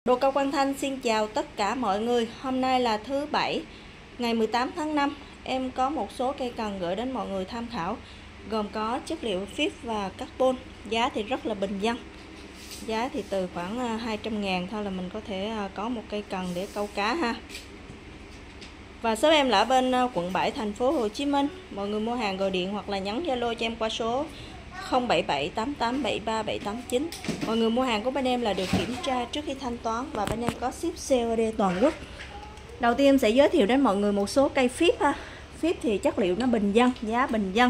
Đồ Cao Quang Thanh xin chào tất cả mọi người. Hôm nay là thứ Bảy, ngày 18 tháng 5. Em có một số cây cần gửi đến mọi người tham khảo, gồm có chất liệu FIP và carbon. Giá thì rất là bình dân. Giá thì từ khoảng 200.000 thôi là mình có thể có một cây cần để câu cá ha. Và shop em là ở bên quận 7 thành phố Hồ Chí Minh. Mọi người mua hàng gọi điện hoặc là nhắn Zalo cho em qua số 0778873789. Mọi người mua hàng của bên em là được kiểm tra trước khi thanh toán và bên em có ship COD toàn quốc. Đầu tiên em sẽ giới thiệu đến mọi người một số cây FIP ha. FIP thì chất liệu nó bình dân, giá bình dân.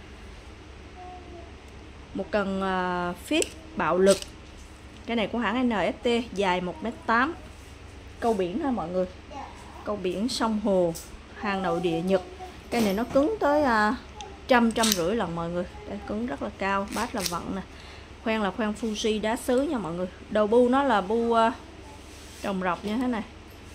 Một cần FIP bạo lực. Cái này của hãng NFT, dài 1m8. Câu biển ha mọi người. Câu biển sông hồ, hàng nội địa Nhật. Cái này nó cứng tới 150 lần mọi người. Đây, cứng rất là cao, bát là vặn nè. Khoen là khoen Fuji đá sứ nha mọi người. Đầu bu nó là bu trồng rọc như thế này.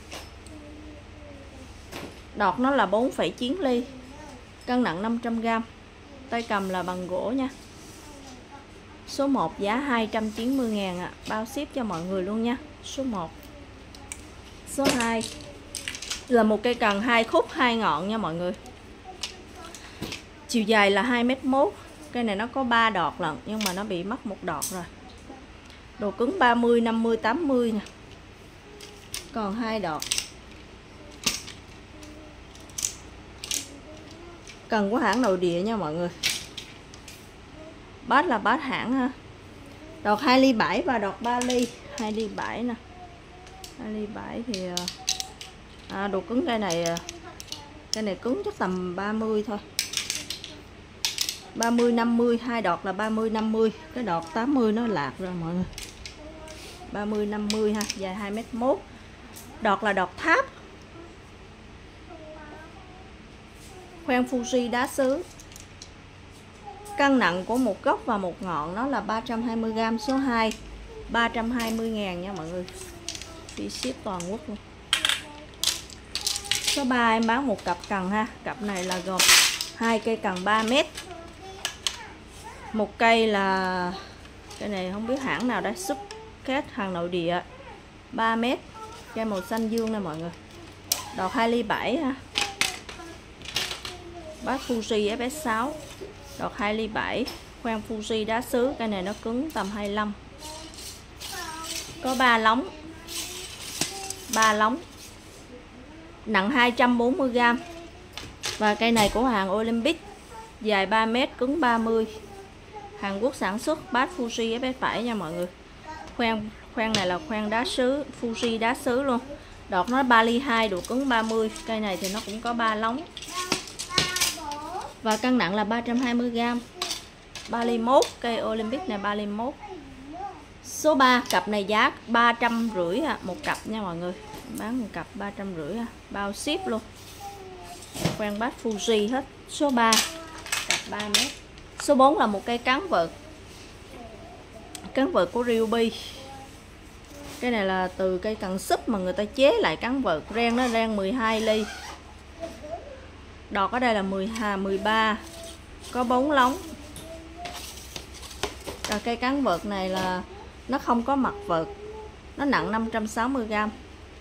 Đọt nó là 4,9 ly. Cân nặng 500g. Tay cầm là bằng gỗ nha. Số 1 giá 290.000 ạ. Bao ship cho mọi người luôn nha. Số 1. Số 2 là một cây cần 2 khúc 2 ngọn nha mọi người. Chiều dài là 2m1. Cây này nó có 3 đọt lận, nhưng mà nó bị mất một đọt rồi. Độ cứng 30, 50, 80 nè. Còn 2 đọt. Cần của hãng nội địa nha mọi người. Bát là bát hãng ha. Đọt 2 ly 7 và đọt 3 ly. 2 ly 7 nè. 2 ly 7 thì độ cứng cây này cứng chắc tầm 30 thôi. 30 50, hai đọt là 30 50, cái đọt 80 nó lạc rồi mọi người. 30 50 ha, dài 2m1. Đọt là đọt tháp. Khoen Fuji đá sứ. Cân nặng của một gốc và một ngọn nó là 320g. Số 2 320.000 nha mọi người. Đi ship toàn quốc luôn. Số 3 em bán một cặp cần ha. Cặp này là gồm 2 cây cần 3m. Một cây là cái này không biết hãng nào đây, Subcat hàng nội địa 3m. Cây màu xanh dương nè mọi người. Đọt 2 ly 7 ha. Bát Fuji FS6. Đọt 2 ly 7. Khoen Fuji đá sứ. Cây này nó cứng tầm 25. Có 3 lóng. 3 lóng. Nặng 240g. Và cây này của hàng Olympic. Dài 3m, cứng 30. Hàn Quốc sản xuất, bát Fuji FS7 nha mọi người. Khoen này là khoen đá sứ, Fuji đá sứ luôn. Đọt nó 3 ly 2, độ cứng 30. Cây này thì nó cũng có 3 lóng. Và cân nặng là 320g. 3 ly 1, cây Olympic này 3 ly 1. Số 3, cặp này giá 350 một cặp nha mọi người. Bán một cặp 350 bao ship luôn. Khoen bát Fuji hết. Số 3, cặp 3m. Số 4 là một cây cán vợt. Cán vợt của Ryobi. Cái này là từ cây cần súp mà người ta chế lại cán vợt. Ren nó ren 12 ly. Đọt ở đây là 13. Có 4 lóng. Và cây cán vợt này là nó không có mặt vợt. Nó nặng 560g.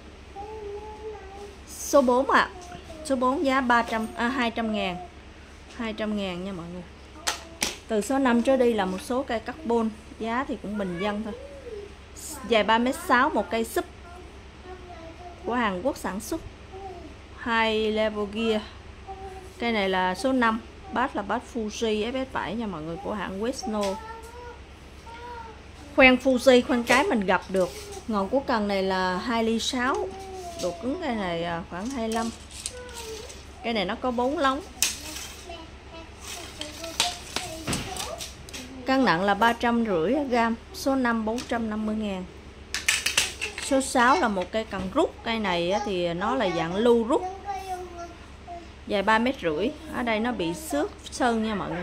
Số 4 ạ. Số 4 giá 200.000. 200.000 nha mọi người. Từ số 5 trở đi là một số cây carbon. Giá thì cũng bình dân thôi. Dài 3m6, một cây súp của Hàn Quốc sản xuất. 2 level gear. Cây này là số 5. Bát là bát Fuji FS7 nha mọi người, của hãng Westno. Khoen Fuji, khoen cái mình gặp được. Ngọn của cần này là 2 ly 6. Độ cứng cây này khoảng 25. Cây này nó có 4 lóng. Cân nặng là 350g. Số 5 450.000. Số 6 là một cây cần rút. Cây này thì nó là dạng lưu rút. Dài 3m50. Ở đây nó bị xước sơn nha mọi người.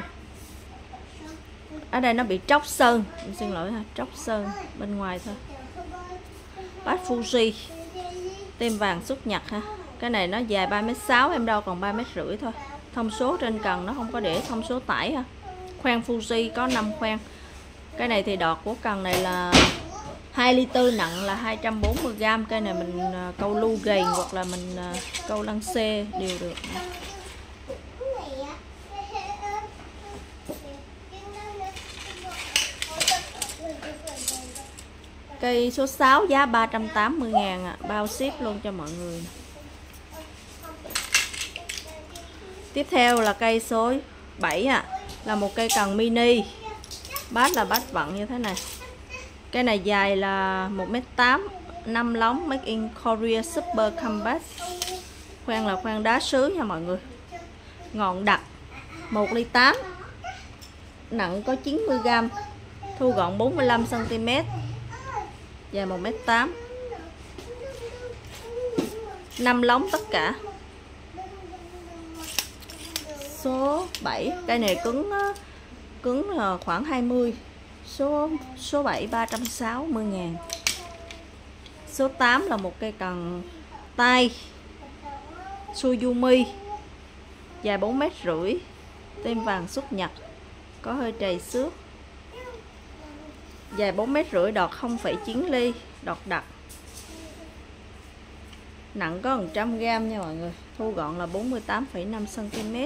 Ở đây nó bị tróc sơn. Xin lỗi ha, tróc sơn bên ngoài thôi. Bát Fuji. Tem vàng xuất Nhật ha. Cái này nó dài 3m6, em đâu còn 3m50 thôi. Thông số trên cần nó không có để thông số tải ha. Khoen Fuji có 5 khoen. Cái này thì đọt của cần này là 2 ly tư nặng là 240g. Cây này mình câu lu gầy hoặc là mình câu lăng xê đều được. Cây số 6 giá 380.000 ạ, bao ship luôn cho mọi người. Tiếp theo là cây số 7 ạ, là một cây cần mini. Bát là bát vặn như thế này. Cây này dài là 1m8, 5 lóng, Made in Korea Super Compact. Khoan là khoan đá sứ nha mọi người. Ngọn đặc 1 ly 8, nặng có 90g, thu gọn 45cm, dài 1m8, 5 lóng tất cả. Số 7, cây này cứng là khoảng 20. Số 7 360.000. Số 8 là một cây cần tay Suzumi, dài 4,5 m, tem vàng xuất Nhật, có hơi trầy xước, dài 4,5 m, đọt 0,9 ly, đọt đặc, nặng có 100g nha mọi người, thu gọn là 48,5 cm.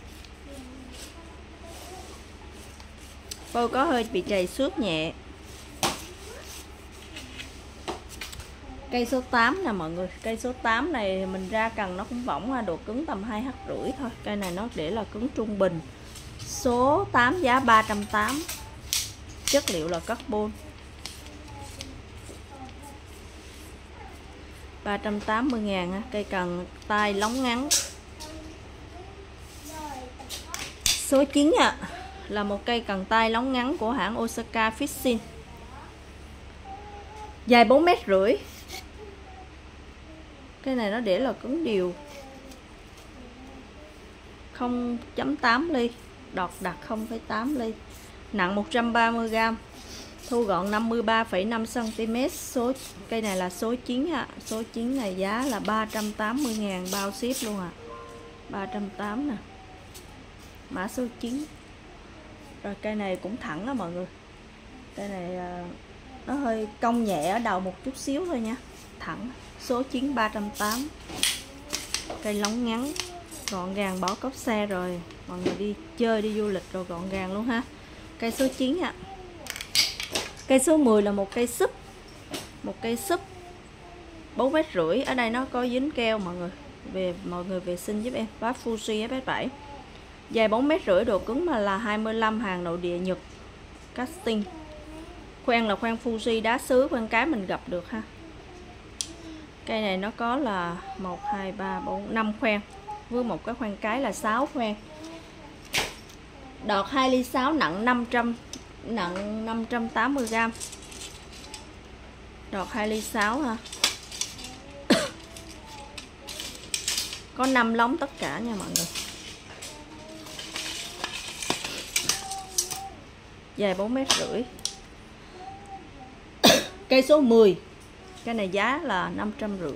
Phôi có hơi bị trầy xước nhẹ. Cây số 8 nè mọi người. Cây số 8 này mình ra cần nó cũng võng ha, độ cứng tầm 2,5 thôi. Cây này nó để là cứng trung bình. Số 8 giá 380. Chất liệu là carbon. 380.000 ha. Cây cần tay lóng ngắn. Số 9 ạ, là một cây cần tay lóng ngắn của hãng Osaka Fishing, dài 4,5 m. Cái này nó để là cứng đều, 0,8 ly, đọt đặc 0,8 ly, nặng 130g, thu gọn 53,5 cm. Cây này là số 9 ạ. Số 9 này giá là 380.000, bao ship luôn ạ. 380 nè, mã số 9. Rồi cây này cũng thẳng á mọi người. Cây này nó hơi cong nhẹ ở đầu một chút xíu thôi nha. Thẳng. Số 9 380. Cây lóng ngắn, gọn gàng, bỏ cốp xe rồi mọi người đi chơi đi du lịch rồi gọn gàng luôn ha. Cây số 9 ạ. Cây số 10 là một cây súp. Một cây súp 4,5 m. Ở đây nó có dính keo mọi người. Mọi người vệ sinh giúp em. Bát Fuji FS7. Dài 4,5 m, độ cứng mà là 25, hàng nội địa Nhật, casting. Khoan là khoan Fuji đá sứ, khoan cái mình gặp được ha. Cây này nó có là 1, 2, 3, 4, 5 khoan, với một cái khoan cái là 6 khoan. Đọt 2 ly 6, nặng 580g. Đọt 2 ly 6 ha. Có 5 lóng tất cả nha mọi người. Dài 4,5 m. Cây số 10. Cái này giá là 550.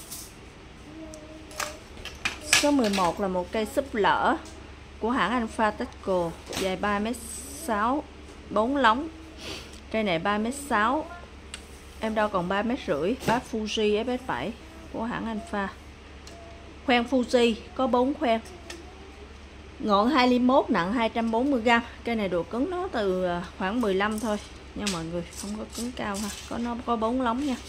Số 11 là một cây súp lỡ của hãng Alpha Techco, dài 3,6 m, 4 lóng. Cây này 3,6 m, em đo còn 3,5 m. Bát Fuji FS7 của hãng Alpha. Khoan Fuji có 4 khoan. Ngọn 2 ly 1, nặng 240g. Cây này độ cứng nó từ khoảng 15 thôi nha mọi người, không có cứng cao ha. Nó có 4 lóng nha.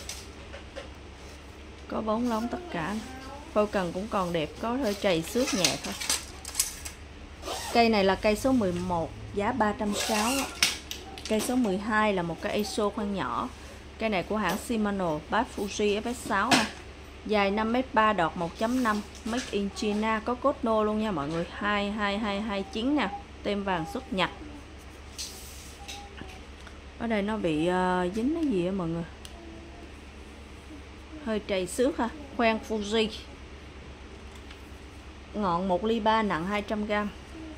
Có 4 lóng tất cả. Phôi cần cũng còn đẹp, có hơi trầy xước nhẹ thôi. Cây này là cây số 11, giá 360. Cây số 12 là một cái ISO khoan nhỏ. Cây này của hãng Shimano, bát Fuji FS6 ha. Dài 5,3 m, đọt 1.5, Made in China, có cốt nô luôn nha mọi người. 22229 nè, tem vàng xuất Nhật. Ở đây nó bị dính cái gì á mọi người, hơi trầy xước ha. Khoan Fuji, ngọn 1 ly 3, nặng 200g.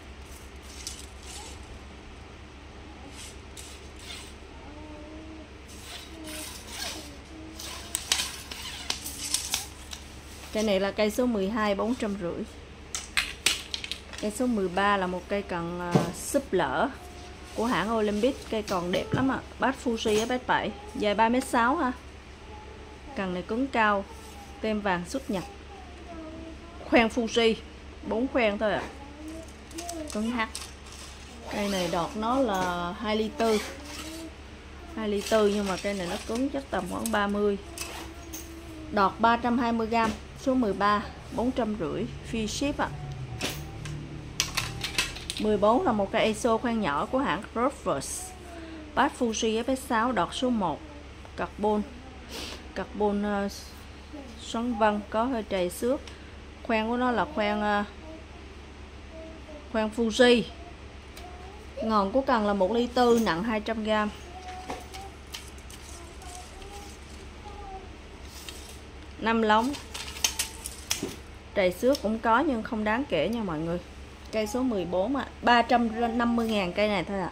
Cây này là cây số 12, 450. Cây số 13 là một cây cần súp lỡ của hãng Olympic, cây còn đẹp lắm ạ. Bát Fuji FS7, dài 3m6 ha. Cần này cứng cao, tem vàng xuất nhật. Khoen Fuji, 4 khoen thôi ạ. Cứng H. Cây này đọt nó là 2 ly 4. 2 ly 4 nhưng mà cây này nó cứng chắc tầm khoảng 30. Đọt 320g, số 13, 450, free ship ạ. 14 là một cây ISO khoen nhỏ của hãng Rovers. Bát Fuji FS6, đọt số 1, carbon. Carbon xoắn vân, có hơi trầy xước. Khoen của nó là khoen Fuji. Ngọn của cần là 1 ly 4, nặng 200g. Năm lóng. Trầy xước cũng có nhưng không đáng kể nha mọi người. Cây số 14 ạ, 350.000 cây này thôi ạ.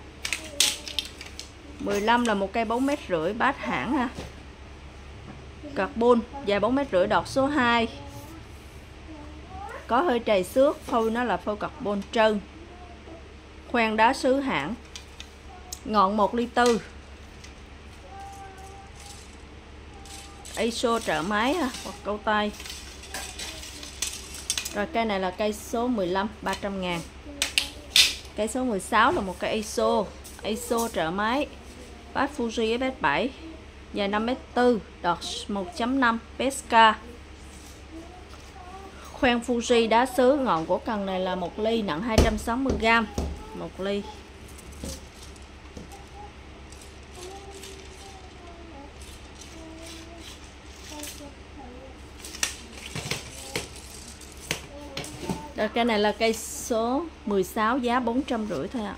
15 là một cây 4m50 bát hãng ha. Carbon, dài 4m50, đọt số 2. Có hơi trầy xước, phôi nó là phôi carbon trơn. Khoen đá sứ hãng. Ngọn 1 ly 4. ISO trợ máy ha, hoặc câu tay. Rồi cây này là cây số 15, 300.000. Cây số 16 là một cây ISO trợ máy. Bát Fuji FS7, dài 5m4, đọt 1.5, Pesca. Khoen Fuji đá sứ, ngọn của cần này là 1 ly, nặng 260g. 1 ly. Rồi cây này là cây số 16, giá 450 thôi ạ.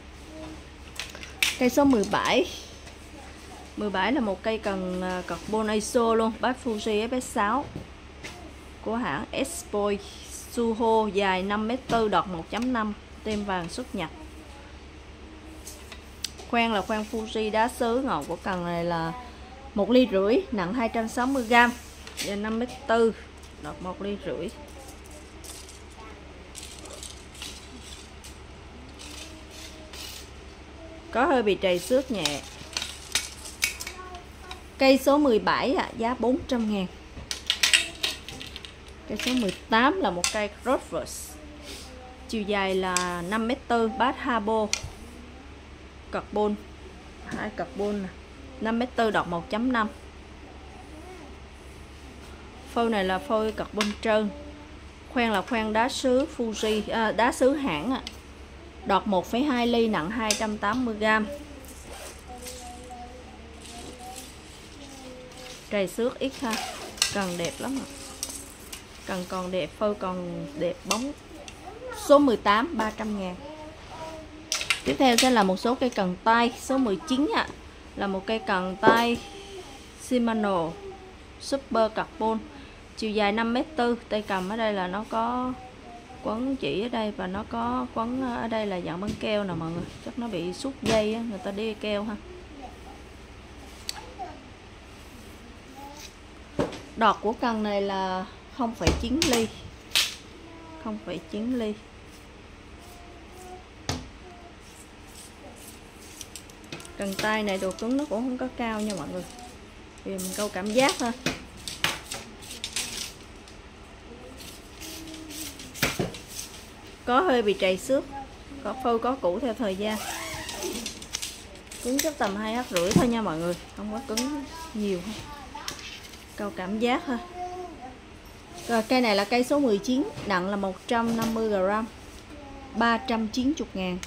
Cây số 17. 17 là một cây cần carbon ISO luôn, bát Fuji FS6 của hãng Espoi Suho, dài 5m4, đọt 1.5, tem vàng xuất nhật. Khoen là khoen Fuji đá sứ, ngọn của cần này là 1 ly rưỡi, nặng 260g, dài 5m4, đọt 1 ly rưỡi. Có hơi bị trầy xước nhẹ. Cây số 17 ạ, giá 400.000. Cây số 18 là một cây Rovers. Chiều dài là 5m4, bát Habo. Carbon, 2 carbon, 5m4, đọt 1.5. Phôi này là phôi carbon trơn. Khoen là khoen đá sứ Fuji, đá sứ hãng ạ. Đọt 1,2 ly, nặng 280g. Trầy xước ít ha. Cần đẹp lắm ạ. Cần còn đẹp, phôi còn đẹp bóng. Số 18, 300.000. Tiếp theo sẽ là một số cây cần tay. Số 19 ạ, là một cây cần tay Shimano Super Carbon. Chiều dài 5m4. Tay cầm ở đây là nó có quấn chỉ ở đây và nó có quấn ở đây là dạng băng keo nè mọi người. Chắc nó bị xúc dây á, người ta đi keo ha. Đọt của cần này là 0,9 ly. 0,9 ly. Cần tay này độ cứng nó cũng không có cao nha mọi người, vì mình câu cảm giác thôi. Có hơi bị trầy xước, có phôi có cũ theo thời gian. Cứng chắc tầm 2,5 thôi nha mọi người, không có cứng nhiều. Câu cảm giác thôi. Rồi cây này là cây số 19, nặng là 150g, 390.000.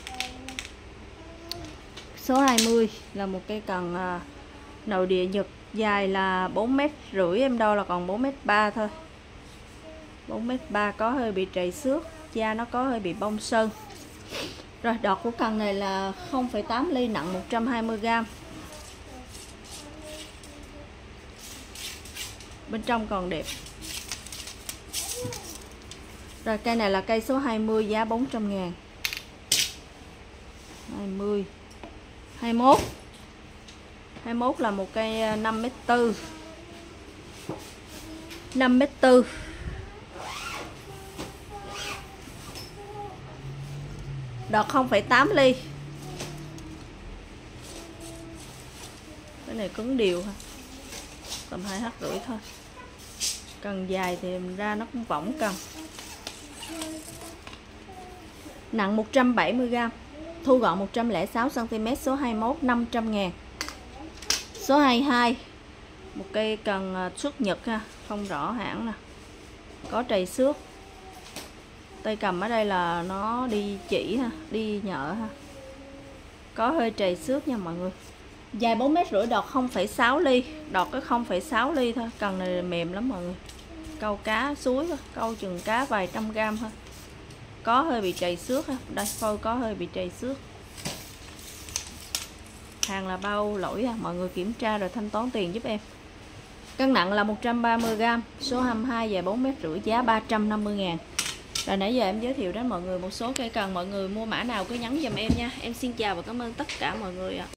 Số 20 là một cây cần nội địa Nhật, dài là 4m50, em đo là còn 4m3 thôi. 4m3, có hơi bị trầy xước, da nó có hơi bị bong sơn. Rồi đọt của cần này là 0,8 ly, nặng 120g. Bên trong còn đẹp. Rồi cây này là cây số 20, giá 400.000. 20. 21. 21 là một cây 5m4. 5m4. Đọt 0,8 ly. Cái này cứng đều ha, tầm 2,5 thôi. Cần dài thì ra nó cũng võng cần. Nặng 170g, thu gọn 106cm, số 21 500.000. Số 22, một cây cần xuất Nhật ha, không rõ hãng nè, có trầy xước. Tay cầm ở đây là nó đi chỉ ha, đi nhợ ha, có hơi trầy xước nha mọi người. Dài 4,5 m, đọt 0,6 ly, đọt cái 0,6 ly thôi. Cần này mềm lắm mọi người, câu cá suối thôi, câu chừng cá vài trăm gram thôi. Có hơi bị trầy xước ha, đây phôi có hơi bị trầy xước. Hàng là bao lỗi ha, mọi người kiểm tra rồi thanh toán tiền giúp em. Cân nặng là 130g, số 22, dài 4,5 m, giá 350.000. Rồi nãy giờ em giới thiệu đến mọi người một số cây cần, mọi người mua mã nào cứ nhắn giùm em nha. Em xin chào và cảm ơn tất cả mọi người ạ.